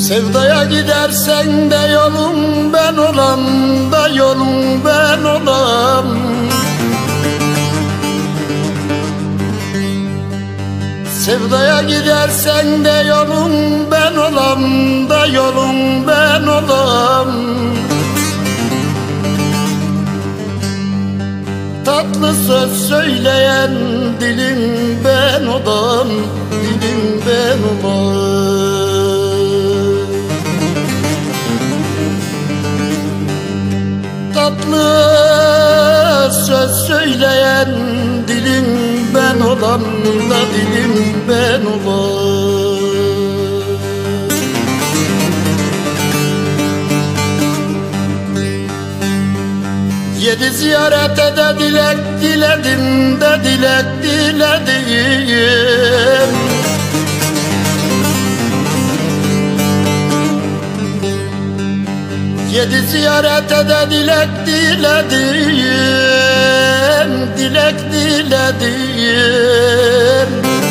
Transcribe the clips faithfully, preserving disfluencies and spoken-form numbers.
Sevdaya gidersen de yolum ben olam, da yolum ben olam. Sevdaya gidersen de yolum ben olam, da yolum ben olam. Tatlı söz söyleyen dilim ben olam, dilim ben olam. Tatlı söz söyleyen dilim ben olam, da dilim ben olam. Yedi ziyarete de dilek diledim, de dilek diledim. Yedi ziyarete de dilek diledim, dilek diledim.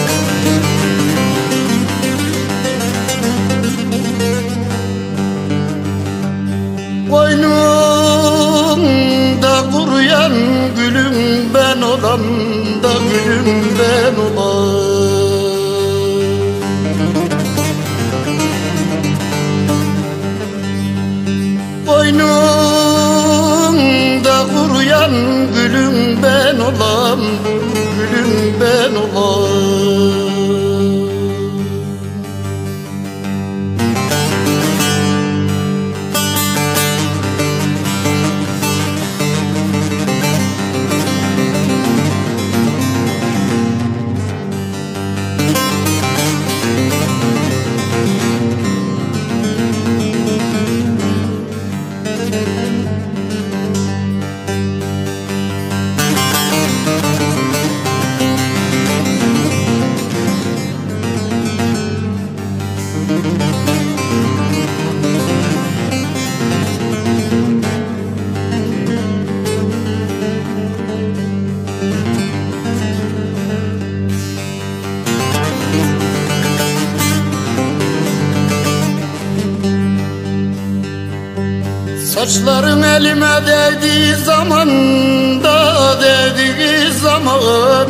Koynumda kuruyan gülüm ben olam, da gülüm ben olam. Koynumda kuruyan gülüm ben olam, gülüm ben olam. Saçların elime değdiği zaman, da değdiği zaman.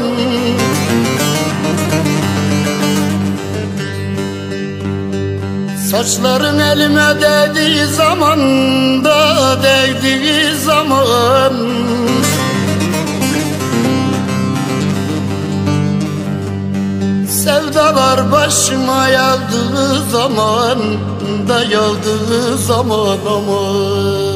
Saçların elime değdiği zaman, da değdiği zaman. Sevdalar başıma yağdığı zaman, da yağdığı zaman aman.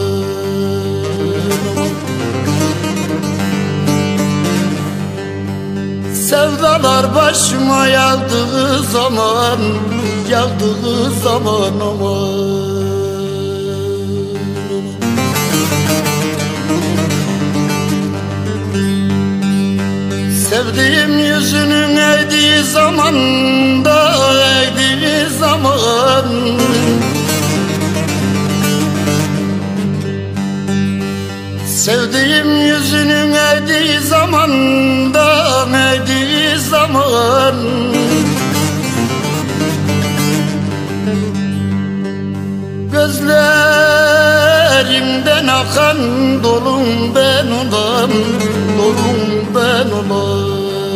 Sevdalar başıma yağdığı zaman, yağdığı zaman aman. Sevdiğim yüzünün eğdiği zaman, da eğdiği zaman. Sevdiğim yüzünün eğdiği zaman, da eğdiği zaman. Gözlerimden akan dolum ben olam, dolum ben olam.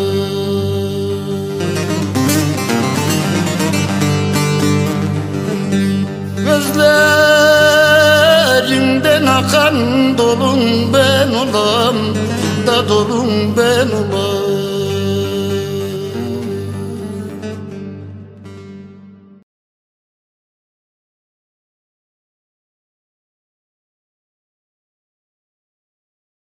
Gözlerimden akan dolum ben olam, da dolum ben olam.